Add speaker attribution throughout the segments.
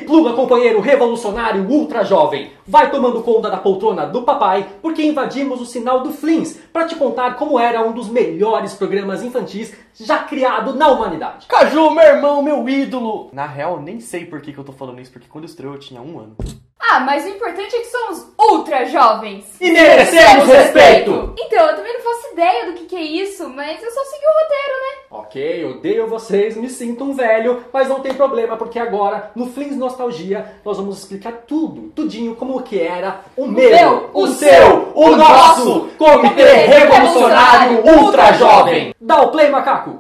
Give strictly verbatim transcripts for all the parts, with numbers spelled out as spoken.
Speaker 1: pluga, companheiro revolucionário ultra jovem. Vai tomando conta da poltrona do papai, porque invadimos o sinal do Flins para te contar como era um dos melhores programas infantis já criado na humanidade.
Speaker 2: Caju, meu irmão, meu ídolo! Na real, nem sei por que, que eu tô falando isso, porque quando estreou eu tinha um ano.
Speaker 3: Ah, mas o importante é que somos ultra jovens.
Speaker 1: E merecemos respeito!
Speaker 3: Então, eu também não faço ideia do que, que é isso, mas eu só segui o roteiro, né?
Speaker 1: Ok, odeio vocês, me sinto um velho, mas não tem problema, porque agora, no Flins Nostalgia, nós vamos explicar tudo, tudinho, como que era o, o meu, meu, o seu, o, o nosso Comitê Revolucionário Ultra Jovem. Dá o play, macaco!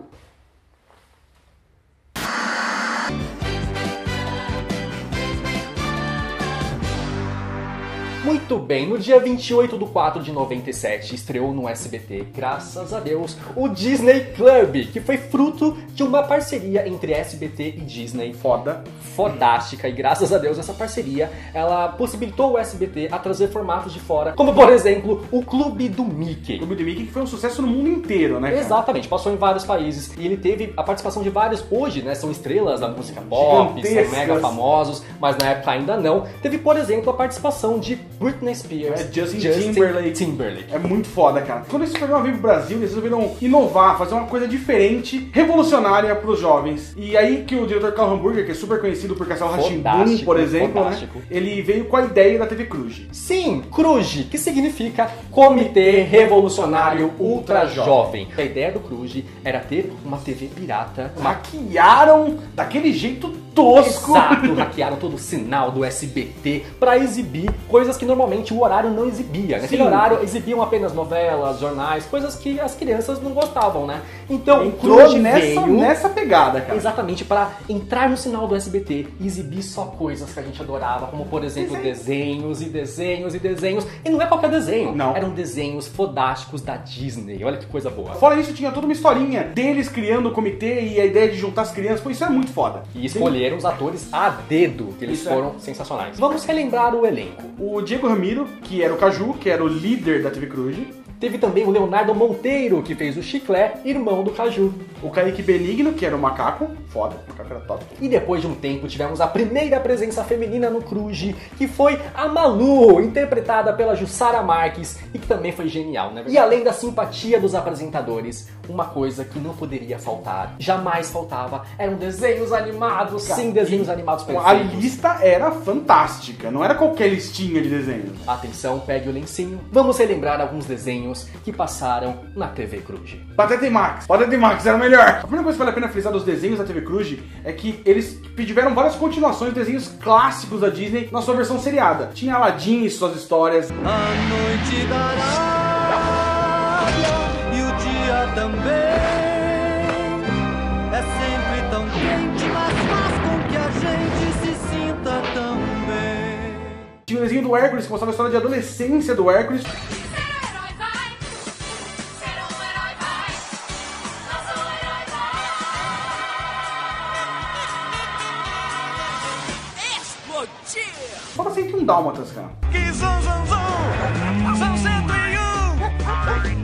Speaker 1: Muito bem, no dia vinte e oito de quatro de noventa e sete estreou no S B T, graças a Deus, o Disney Club, que foi fruto de uma parceria entre S B T e Disney. Foda, fodástica, e graças a Deus essa parceria, ela possibilitou o S B T a trazer formatos de fora, como por exemplo, o Clube do Mickey.
Speaker 4: O Clube do Mickey que foi um sucesso no mundo inteiro, né, cara?
Speaker 1: Exatamente, passou em vários países e ele teve a participação de vários, hoje, né, são estrelas da música pop, são mega famosos, mas na época ainda não. Teve, por exemplo, a participação de Britney Spears,
Speaker 4: é, Justin,
Speaker 1: Justin
Speaker 4: Timberlake.
Speaker 1: Timberlake.
Speaker 4: É muito foda, cara. Quando esse programa veio pro Brasil, eles resolveram inovar, fazer uma coisa diferente, revolucionária pros jovens. E aí que o diretor Carl Hamburger, que é super conhecido por Castelo Rá-Tim-Bum, por exemplo, né, ele veio com a ideia da T V Cruz.
Speaker 1: Sim, Cruz, que significa Comitê Revolucionário Ultra Jovem. A ideia do Cruz era ter uma T V pirata.
Speaker 4: Hackearam daquele jeito tosco.
Speaker 1: Exato, hackearam todo o sinal do S B T pra exibir coisas que normalmente o horário não exibia. Naquele horário exibiam apenas novelas, jornais, coisas que as crianças não gostavam, né? Então,
Speaker 4: entrou nessa, veio nessa pegada, cara.
Speaker 1: Exatamente, para entrar no sinal do S B T e exibir só coisas que a gente adorava, como por exemplo desenhos e desenhos e desenhos. E não é qualquer desenho,
Speaker 4: não.
Speaker 1: Eram desenhos fodásticos da Disney. Olha que coisa boa.
Speaker 4: Fora isso, tinha toda uma historinha deles criando o comitê e a ideia de juntar as crianças. Pô, isso é muito foda.
Speaker 1: E escolheram os atores a dedo, que eles isso foram é. sensacionais. Vamos relembrar o elenco.
Speaker 4: O Diego Ramiro, que era o Caju, que era o líder da T V Cruz.
Speaker 1: Teve também o Leonardo Monteiro, que fez o Chiclé, irmão do Caju.
Speaker 4: O Kaique Benigno, que era o macaco. Foda, o macaco era top.
Speaker 1: E depois de um tempo, tivemos a primeira presença feminina no Cruz, que foi a Malu, interpretada pela Jussara Marques, e que também foi genial, né? E além da simpatia dos apresentadores, uma coisa que não poderia faltar, jamais faltava, eram desenhos animados. Cara, sim, desenhos animados perfeitos.
Speaker 4: A lista era fantástica, não era qualquer listinha de desenhos.
Speaker 1: Atenção, pegue o lencinho. Vamos relembrar alguns desenhos que passaram na T V Cruz.
Speaker 4: Pateta e Max. Pateta e Max era o melhor. A primeira coisa que vale a pena frisar dos desenhos da T V Cruz é que eles tiveram várias continuações de desenhos clássicos da Disney na sua versão seriada. Tinha Aladdin e suas histórias.
Speaker 5: A noite dará e o dia também. É sempre tão quente, mas faz com que a gente se sinta tão bem.
Speaker 4: Tinha o desenho do Hércules, que mostrava a história de adolescência do Hércules. Fala cento e um Dálmatas, cara.
Speaker 5: Que zum, zum, zum, são cento e um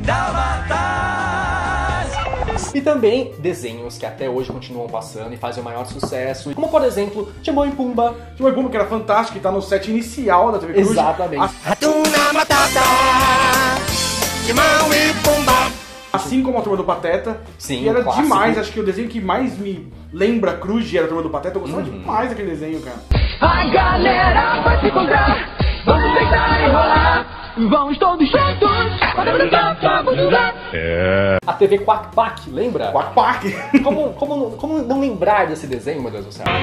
Speaker 5: Dálmatas.
Speaker 1: E também desenhos que até hoje continuam passando e fazem o maior sucesso, como por exemplo, Timão e Pumba.
Speaker 4: Timão e Pumba, que era fantástico, que tá no set inicial da T V Cruz.
Speaker 1: Exatamente.
Speaker 5: Hakuna Matata, Timão e Pumba.
Speaker 4: Assim como a Turma do Pateta.
Speaker 1: Sim,
Speaker 4: e era
Speaker 1: um clássico.
Speaker 4: demais, acho que o desenho que mais me lembra Cruz era a Turma do Pateta. Eu gostava uhum. demais daquele desenho, cara.
Speaker 6: A galera vai se encontrar, vamos deitar e rolar, vamos todos juntos, para brincar, para brincar.
Speaker 1: É. A T V Quack Pack, lembra?
Speaker 4: Quack Pack.
Speaker 1: Como, como, como não lembrar desse desenho, meu Deus do céu?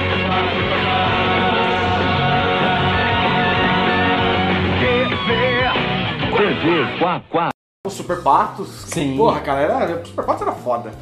Speaker 6: T V Quack Quack.
Speaker 4: Os Super Patos.
Speaker 1: Sim.
Speaker 4: Porra, cara, era, os Super Patos era foda.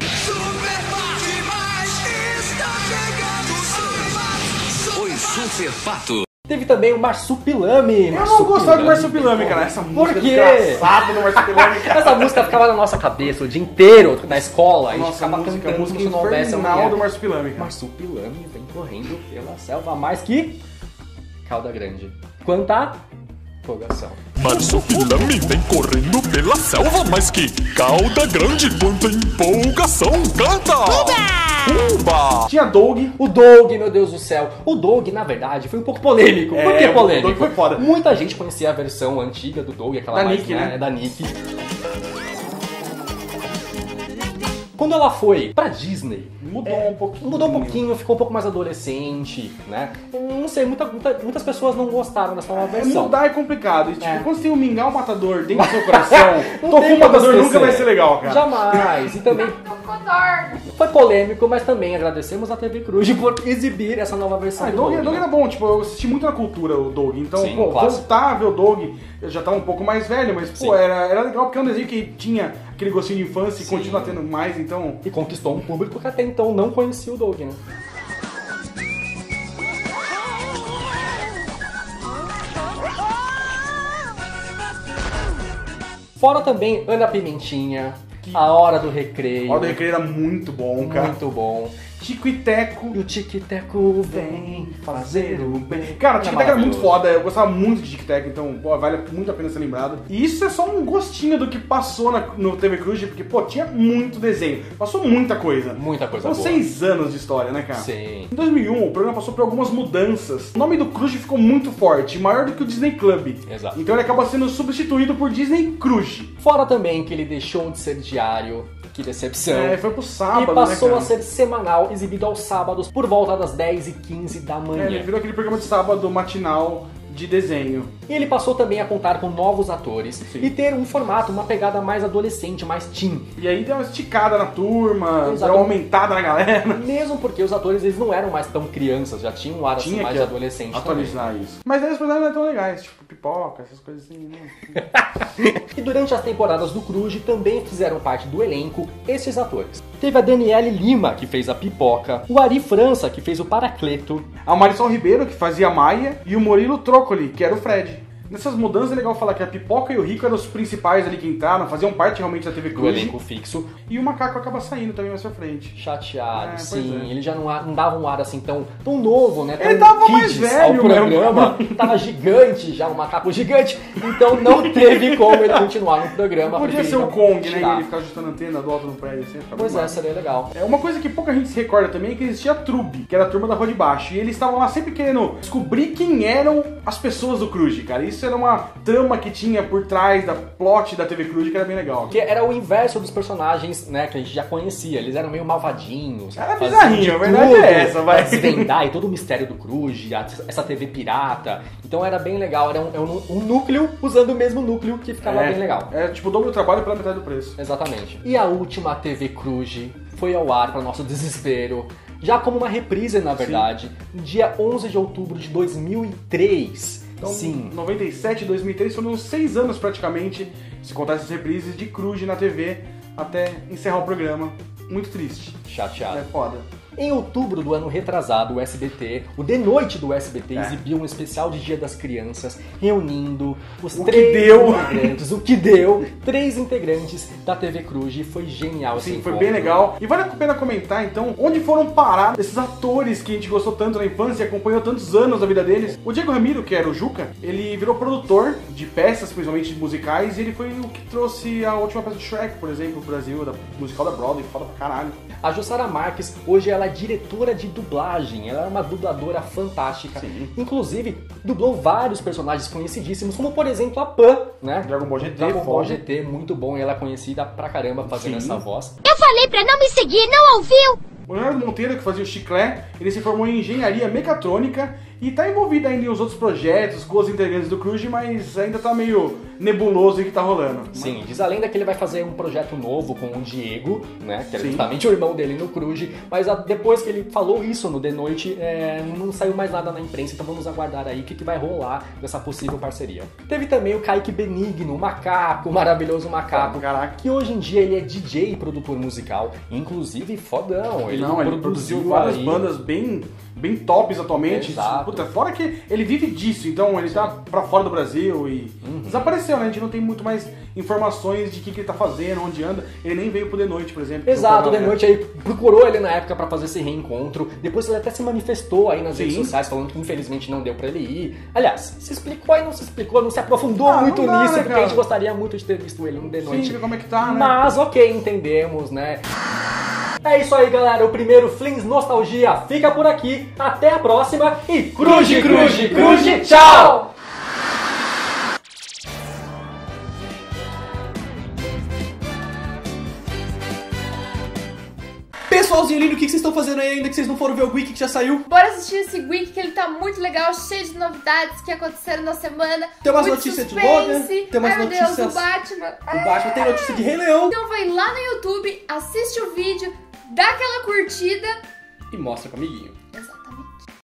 Speaker 7: Oi, Super Pato.
Speaker 1: Teve também o Marsupilame.
Speaker 4: Eu não gostava do Marsupilame, cara. Essa música
Speaker 1: Por quê?
Speaker 4: desgraçada do Marsupilame, cara.
Speaker 1: Essa música ficava na nossa cabeça o dia inteiro na escola. A gente
Speaker 4: Nossa,
Speaker 1: ficava
Speaker 4: música,
Speaker 1: cantando
Speaker 4: música
Speaker 1: como se não houvesse
Speaker 4: infernal do Marsupilame, cara.
Speaker 1: Marsupilame vem correndo pela selva mais que Calda Grande. Quanta empolgação.
Speaker 8: Marsupilame vem correndo pela selva mais que Calda Grande. Quanta empolgação. Canta! Uba! Umba!
Speaker 4: Tinha Doug.
Speaker 1: O Doug, meu Deus do céu. O Doug, na verdade, foi um pouco polêmico. Por
Speaker 4: É,
Speaker 1: que
Speaker 4: o
Speaker 1: polêmico?
Speaker 4: Doug foi foda.
Speaker 1: Muita gente conhecia a versão antiga do Doug, aquela
Speaker 4: Da
Speaker 1: mais,
Speaker 4: Nick,
Speaker 1: né?
Speaker 4: né?
Speaker 1: Da Nick. Quando ela foi pra Disney,
Speaker 4: Mudou
Speaker 1: é,
Speaker 4: um pouquinho.
Speaker 1: Mudou um pouquinho, ficou um pouco mais adolescente, né? Não sei, muita, muita- muitas pessoas não gostaram dessa nova
Speaker 4: É,
Speaker 1: versão.
Speaker 4: mudar é complicado. E, tipo,
Speaker 1: É.
Speaker 4: quando você tem um mingau matador dentro do seu coração,
Speaker 1: Não
Speaker 4: Tofu
Speaker 1: tem como
Speaker 4: matador
Speaker 1: esquecer.
Speaker 4: nunca vai ser legal, cara.
Speaker 1: Jamais. E também
Speaker 3: Cocodor.
Speaker 1: foi polêmico, mas também agradecemos a T V Cruz por exibir essa nova versão
Speaker 4: Ah,
Speaker 1: do
Speaker 4: Doug,
Speaker 1: Doug.
Speaker 4: Doug era bom, tipo, eu assisti muito na cultura o Doug, então,
Speaker 1: Sim,
Speaker 4: pô,
Speaker 1: um clássico.
Speaker 4: voltar a ver o Doug, eu já tava um pouco mais velho, mas,
Speaker 1: Sim.
Speaker 4: pô, era, era legal porque é um desenho que tinha aquele gostinho de infância e
Speaker 1: Sim.
Speaker 4: continua tendo mais, então...
Speaker 1: E conquistou um público que até então não conhecia o Doug, né? Fora também Ana Pimentinha, A Hora do Recreio.
Speaker 4: O Hora do Recreio era muito bom, cara.
Speaker 1: Muito bom.
Speaker 4: Tico e Teco.
Speaker 1: E o Tic-Teco vem fazer o bem.
Speaker 4: Cara, o Tic Tac era muito
Speaker 1: maravilhoso.
Speaker 4: foda, eu gostava muito de Tic Tac, então, pô, vale muito a pena ser lembrado. E isso é só um gostinho do que passou na, no T V Cruz, porque, pô, tinha muito desenho, passou muita coisa.
Speaker 1: Muita coisa
Speaker 4: São
Speaker 1: boa.
Speaker 4: seis anos de história, né, cara?
Speaker 1: Sim.
Speaker 4: Em dois mil e um, o programa passou por algumas mudanças. O nome do Cruz ficou muito forte, maior do que o Disney Club.
Speaker 1: Exato.
Speaker 4: Então ele acabou sendo substituído por Disney Cruz.
Speaker 1: Fora também que ele deixou de ser diário. Que decepção.
Speaker 4: É, foi pro sábado,
Speaker 1: E passou
Speaker 4: né,
Speaker 1: a
Speaker 4: cara?
Speaker 1: ser semanal, exibido aos sábados, por volta das dez e quinze da
Speaker 4: É,
Speaker 1: manhã.
Speaker 4: ele virou aquele programa de sábado matinal de desenho.
Speaker 1: E ele passou também a contar com novos atores e ter um formato, uma pegada mais adolescente, mais teen.
Speaker 4: E aí deu uma esticada na turma, deu
Speaker 1: Exato.
Speaker 4: uma aumentada na galera.
Speaker 1: Mesmo porque os atores eles não eram mais tão crianças, já tinham um ar assim
Speaker 4: Tinha
Speaker 1: mais
Speaker 4: que
Speaker 1: adolescente
Speaker 4: atualizar isso. Mas aí os personagens não eram tão legais, tipo pipoca, essas coisas assim, né?
Speaker 1: também. E durante as temporadas do Cruz também fizeram parte do elenco esses atores. Teve a Daniele Lima, que fez a Pipoca, o Ari França, que fez o Paracleto.
Speaker 4: A Marisol Ribeiro, que fazia a Maia, e o Murilo Trócoli, que era o Fred. Nessas mudanças é legal falar que a Pipoca e o Rico eram os principais ali que entraram, faziam parte realmente da T V
Speaker 1: Do
Speaker 4: Cruz.
Speaker 1: elenco fixo.
Speaker 4: E o Macaco acaba saindo também mais pra frente.
Speaker 1: Chateado,
Speaker 4: É, pois
Speaker 1: sim.
Speaker 4: é.
Speaker 1: Ele já não, não dava um ar assim tão, tão novo, né? Tão
Speaker 4: Ele tava mais
Speaker 1: kids
Speaker 4: velho
Speaker 1: ao programa.
Speaker 4: mesmo.
Speaker 1: Tava gigante já, um macaco gigante. Então não teve como ele continuar no programa.
Speaker 4: Podia ser
Speaker 1: preferiram
Speaker 4: o Kong, né?
Speaker 1: tirar.
Speaker 4: E ele ficar ajustando a antena do alto no prédio. Assim, ficava
Speaker 1: Pois
Speaker 4: bem
Speaker 1: é,
Speaker 4: massa.
Speaker 1: seria legal.
Speaker 4: É uma coisa que pouca gente se recorda também é que existia a Trube, que era a turma da Rua de Baixo. E eles estavam lá sempre querendo descobrir quem eram as pessoas do Cruz, cara. Isso era uma trama que tinha por trás da plot da T V Cruz que era bem legal.
Speaker 1: Que era o inverso dos personagens, né, que a gente já conhecia. Eles eram meio malvadinhos.
Speaker 4: Era
Speaker 1: faziam
Speaker 4: bizarrinho,
Speaker 1: de
Speaker 4: a verdade
Speaker 1: tudo
Speaker 4: é essa, vai.
Speaker 1: pra desvendar e todo o mistério do Cruz, a- essa T V pirata. Então era bem legal. Era um, é um- um núcleo usando o mesmo núcleo que ficava bem legal.
Speaker 4: É tipo o dobro do trabalho pela metade do preço.
Speaker 1: Exatamente. E a última T V Cruz foi ao ar, para nosso desespero, já como uma reprise, na verdade, no dia onze de outubro de dois mil e três.
Speaker 4: Então,
Speaker 1: Sim.
Speaker 4: noventa e sete, dois mil e três foram uns seis anos praticamente, se contar essas reprises de Cruz na T V até encerrar o programa. Muito triste.
Speaker 1: Chateado.
Speaker 4: É foda.
Speaker 1: Em outubro do ano retrasado, o S B T, o De Noite do S B T,
Speaker 4: É.
Speaker 1: exibiu um especial de Dia das Crianças, reunindo os
Speaker 4: O que
Speaker 1: três
Speaker 4: deu.
Speaker 1: integrantes, o que deu, três integrantes da T V Cruz, e foi genial esse
Speaker 4: Sim, foi
Speaker 1: encontro.
Speaker 4: bem legal. E vale a pena comentar, então, onde foram parar esses atores que a gente gostou tanto na infância e acompanhou tantos anos da vida deles. O Diego Ramiro, que era o Juca, ele virou produtor de peças, principalmente musicais, e ele foi o que trouxe a última peça de Shrek, por exemplo, pro Brasil, da musical da Broadway, foda pra caralho.
Speaker 1: A Jussara Marques, hoje ela é diretora de dublagem, ela é uma dubladora fantástica.
Speaker 4: Sim.
Speaker 1: Inclusive, dublou vários personagens conhecidíssimos, como por exemplo a Pan, né?
Speaker 4: Dragon Ball G T,
Speaker 1: Dragon Ball
Speaker 4: foda.
Speaker 1: G T, muito bom, e ela é conhecida pra caramba fazendo
Speaker 4: Sim.
Speaker 1: essa voz.
Speaker 9: Eu falei pra não me seguir, não ouviu?
Speaker 4: O Leonardo Monteiro, que fazia o Chiclé, ele se formou em engenharia mecatrônica e tá envolvido ainda em uns outros projetos com os integrantes do Cruz, mas ainda tá meio nebuloso o que tá rolando.
Speaker 1: Sim, diz a lenda que ele vai fazer um projeto novo com o Diego, né? Que era
Speaker 4: Sim.
Speaker 1: justamente o irmão dele no Cruz. Mas a- depois que ele falou isso no The Noite, é, não saiu mais nada na imprensa, então vamos aguardar aí o que, que vai rolar dessa possível parceria. Teve também o Kaique Benigno, o macaco, o maravilhoso macaco.
Speaker 4: Caraca.
Speaker 1: Que hoje em dia ele é D J e produtor musical, inclusive fodão. Ele
Speaker 4: Não, ele
Speaker 1: produziu,
Speaker 4: produziu várias
Speaker 1: aí-
Speaker 4: bandas bem, bem tops atualmente.
Speaker 1: Exato.
Speaker 4: Puta, fora que ele vive disso, então ele tá pra fora do Brasil e
Speaker 1: Uhum.
Speaker 4: desapareceu, né? A gente não tem muito mais informações de o que, que ele tá fazendo, onde anda. Ele nem veio pro The Noite, por exemplo.
Speaker 1: Exato, o
Speaker 4: Então,
Speaker 1: The Noite aí procurou ele na época pra fazer esse reencontro. Depois ele até se manifestou aí nas
Speaker 4: Sim.
Speaker 1: redes sociais falando que infelizmente não deu pra ele ir. Aliás, se explicou e não se explicou, não se aprofundou
Speaker 4: Ah,
Speaker 1: muito
Speaker 4: não dá,
Speaker 1: nisso,
Speaker 4: né,
Speaker 1: porque
Speaker 4: cara?
Speaker 1: a gente gostaria muito de ter visto ele no The
Speaker 4: Sim,
Speaker 1: Noite.
Speaker 4: ver como é que tá, né?
Speaker 1: Mas ok, entendemos, né? É isso aí, galera. O primeiro Flins Nostalgia fica por aqui. Até a próxima e cruze, cruze, cruze, tchau!
Speaker 2: Pessoalzinho lindo, o que vocês estão fazendo aí ainda que vocês não foram ver o Wiki que já saiu?
Speaker 3: Bora assistir esse Wiki que ele tá muito legal, cheio de novidades que aconteceram na semana.
Speaker 2: Tem umas
Speaker 3: muito
Speaker 2: notícias de
Speaker 3: suspense.
Speaker 2: Logan, tem umas
Speaker 3: Ai, meu
Speaker 2: notícias...
Speaker 3: Deus, do Batman.
Speaker 2: O Batman tem notícia de Rei Leão.
Speaker 3: Então vai lá no YouTube, assiste o vídeo, dá aquela curtida.
Speaker 2: E mostra pro amiguinho.
Speaker 3: Exato.